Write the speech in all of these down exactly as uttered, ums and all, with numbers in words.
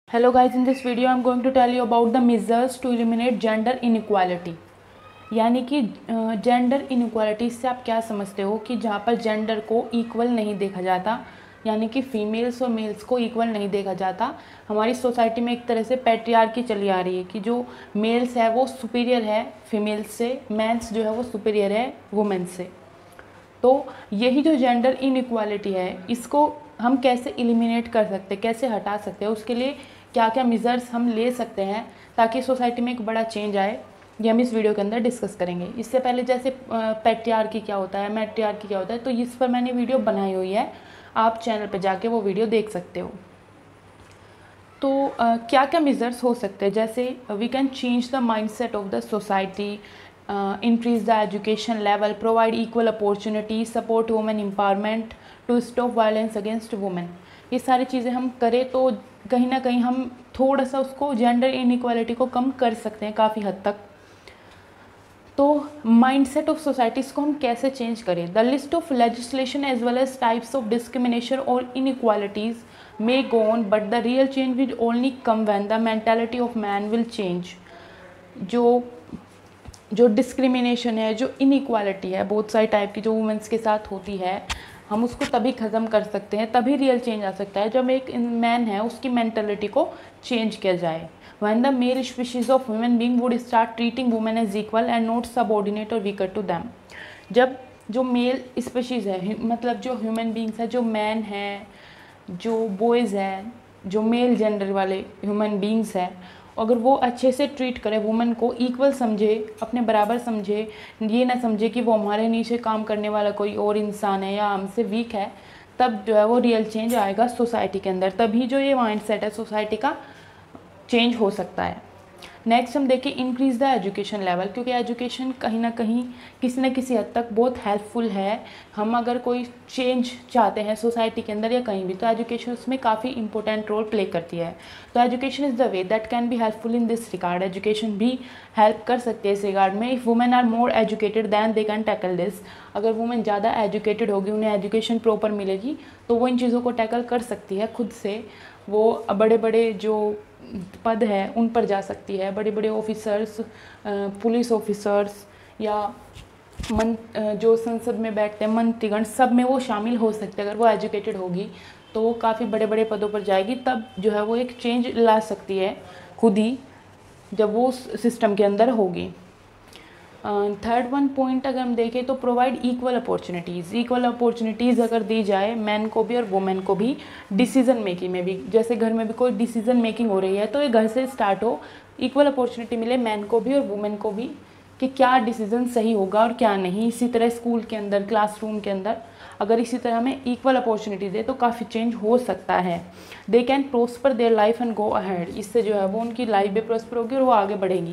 Hello guys, in this video I am going to tell you about the measures to eliminate gender inequality। यानी कि gender inequality से आप क्या समझते हो कि जहाँ पर जेंडर को इक्वल नहीं देखा जाता, यानी कि फीमेल्स और मेल्स को इक्वल नहीं देखा जाता। हमारी सोसाइटी में एक तरह से पैट्रियार्की चली आ रही है कि जो मेल्स है वो सुपीरियर है फीमेल्स से, मेंस जो है वो सुपीरियर है वुमेन्स से। तो यही जो जेंडर इनइक्वालिटी है इसको हम कैसे एलिमिनेट कर सकते हैं, कैसे हटा सकते हैं, उसके लिए क्या क्या मेजर्स हम ले सकते हैं ताकि सोसाइटी में एक बड़ा चेंज आए, ये हम इस वीडियो के अंदर डिस्कस करेंगे। इससे पहले जैसे पैट्रियार्की क्या होता है, मैट्रियार्की क्या होता है, तो इस पर मैंने वीडियो बनाई हुई है, आप चैनल पर जाके वो वीडियो देख सकते हो। तो uh, क्या क्या मेजर्स हो सकते हैं, जैसे we can change the mindset of the society, increase the education level, provide equal opportunity, support women empowerment, to stop violence against women. ये सारी चीज़ें हम करें तो कहीं ना कहीं हम थोड़ा सा उसको जेंडर इनइक्वालिटी को कम कर सकते हैं काफ़ी हद तक। तो माइंडसेट ऑफ सोसाइटीज़ को हम कैसे चेंज करें? The list of legislation as well as types of discrimination और inequalities may go on, but the real change will only come when the mentality of man will change। जो जो discrimination है, जो inequality है बहुत सारी type की जो वुमेंस के साथ होती है, हम उसको तभी ख़त्म कर सकते हैं, तभी रियल चेंज आ सकता है जब एक मैन है उसकी मेंटालिटी को चेंज किया जाए। when the male species of human being would start treating women as equal and not subordinate or weaker to them। जब जो मेल स्पीशीज़ है, मतलब जो ह्यूमन बींग्स है, जो मैन है, जो बॉयज़ हैं, जो मेल जेंडर वाले ह्यूमन बींग्स हैं, अगर वो अच्छे से ट्रीट करें, वुमेन को इक्वल समझे, अपने बराबर समझे, ये ना समझे कि वो हमारे नीचे काम करने वाला कोई और इंसान है या हमसे वीक है, तब जो है वो रियल चेंज आएगा सोसाइटी के अंदर। तभी जो ये माइंडसेट है सोसाइटी का चेंज हो सकता है। नेक्स्ट हम देखें इंक्रीज़ द एजुकेशन लेवल, क्योंकि एजुकेशन कहीं ना कहीं किसी न किसी हद तक बहुत हेल्पफुल है। हम अगर कोई चेंज चाहते हैं सोसाइटी के अंदर या कहीं भी, तो एजुकेशन उसमें काफ़ी इंपॉर्टेंट रोल प्ले करती है। तो education is the way that can be helpful in this regard. Education भी हेल्प कर सकती है इस रिगार्ड में। If women are more educated than they can tackle this. अगर वुमेन ज़्यादा एजुकेटेड होगी, उन्हें एजुकेशन प्रॉपर मिलेगी, तो वो इन चीज़ों को टैकल कर सकती है खुद से। वो बड़े बड़े जो पद है उन पर जा सकती है, बड़े बड़े ऑफिसर्स, पुलिस ऑफिसर्स या मन जो संसद में बैठते हैं मंत्रीगण, सब में वो शामिल हो सकते हैं। अगर वो एजुकेटेड होगी तो वो काफ़ी बड़े बड़े पदों पर जाएगी, तब जो है वो एक चेंज ला सकती है खुद ही, जब वो सिस्टम के अंदर होगी। थर्ड वन पॉइंट अगर हम देखें तो provide equal opportunities. Equal opportunities अगर दी जाए मैन को भी और वुमेन को भी, डिसीजन मेकिंग में भी, जैसे घर में भी कोई डिसीजन मेकिंग हो रही है तो ये घर से स्टार्ट हो, इक्वल अपॉर्चुनिटी मिले मैन को भी और वुमेन को भी कि क्या डिसीजन सही होगा और क्या नहीं। इसी तरह स्कूल के अंदर, क्लासरूम के अंदर अगर इसी तरह हमें इक्वल अपॉर्चुनिटी दे तो काफ़ी चेंज हो सकता है। They can prosper their life and go ahead. इससे जो है वो उनकी लाइफ भी प्रोस्पर होगी और वो आगे बढ़ेगी।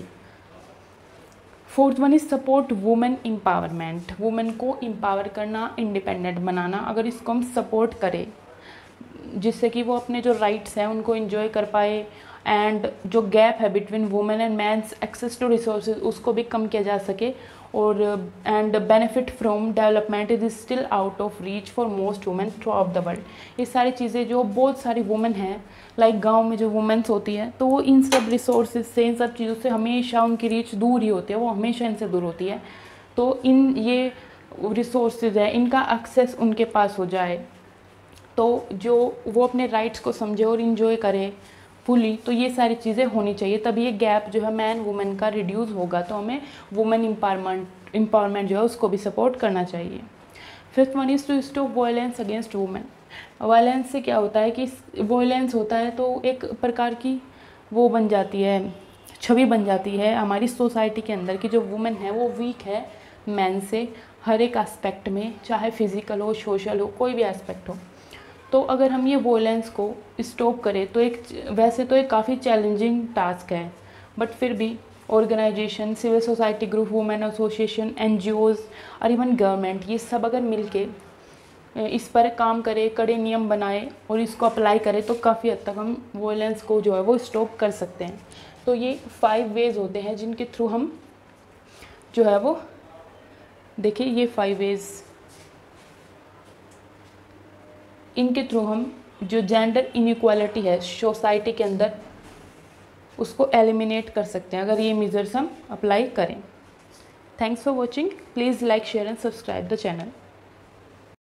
Fourth one is support women empowerment. Women को एम्पावर करना, इंडिपेंडेंट बनाना। अगर इसको हम सपोर्ट करें जिससे कि वो अपने जो राइट्स हैं उनको एंजॉय कर पाए, एंड जो गैप है between women and mans access to resources उसको भी कम किया जा सके, और and benefit from development is still out of reach for most women throughout the world. ये सारी चीज़ें जो बहुत सारी वुमेन हैं, लाइक गांव में जो वुमेन्स होती हैं, तो वो इन सब रिसोर्सेज से, इन सब चीज़ों से हमेशा उनकी रीच दूर ही होती है, वो हमेशा इनसे दूर होती है। तो इन ये रिसोर्सेज है, इनका एक्सेस उनके पास हो जाए तो जो वो अपने राइट्स को समझे और इन्जॉय करे फुली, तो ये सारी चीज़ें होनी चाहिए। तभी ये गैप जो है मैन वुमेन का रिड्यूस होगा। तो हमें वुमेन एम्पावरमेंट एम्पावरमेंट जो है उसको भी सपोर्ट करना चाहिए। Fifth one is to stop violence against women. Violence से क्या होता है कि वायलेंस होता है तो एक प्रकार की वो बन जाती है, छवि बन जाती है हमारी सोसाइटी के अंदर कि जो वुमेन है वो वीक है मैन से हर एक एस्पेक्ट में, चाहे फिज़िकल हो, सोशल हो, कोई भी एस्पेक्ट हो। तो अगर हम ये वायलेंस को स्टॉप करें तो एक, वैसे तो एक काफ़ी चैलेंजिंग टास्क है, बट फिर भी organisation, civil society group, women association, NGOs और इवन गवर्नमेंट, ये सब अगर मिलके इस पर काम करें, कड़े नियम बनाए और इसको अप्लाई करें तो काफ़ी हद तक हम वायलेंस को जो है वो स्टॉप कर सकते हैं। तो ये फाइव वेज होते हैं जिनके थ्रू हम जो है वो, देखिए ये फाइव वेज, इनके थ्रू हम जो जेंडर इनइक्वालिटी है सोसाइटी के अंदर, उसको एलिमिनेट कर सकते हैं अगर ये मेजर्स हम अप्लाई करें। Thanks for watching. Please like share and subscribe the channel.